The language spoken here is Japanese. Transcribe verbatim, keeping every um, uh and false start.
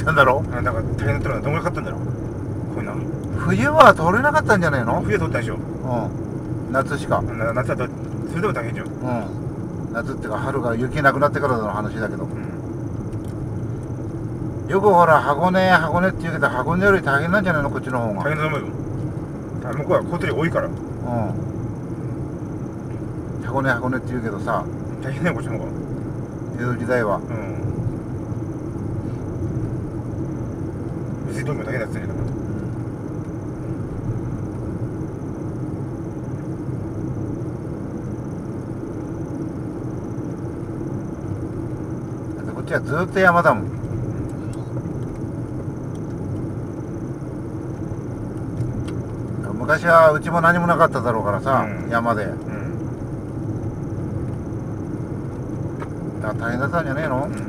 たんだろ。 あ、だから大変だったのはどんぐらいかかったんだろう、こういうの。 冬は取れなかったんじゃねえの。 冬は取ったでしょ。 うん、夏しか。 な夏だとそれでも大変じゃん。 うん、夏っていうか春が雪なくなってからの話だけど、 うん、 よくほら箱根箱根って言うけど、箱根より大変なんじゃないの、こっちの方が。 大変だと思うよ。あ、向こうは交通量多いから。 うん、箱根箱根って言うけどさ、 大変だよ、こっちの方が。 江戸時代は。 うん。水道も大変だったんじゃないかな。 こっちはずっと山だもん。昔はうちも何もなかっただろうからさ、うん、山で、うん、だから大変だったんじゃねえの、うん。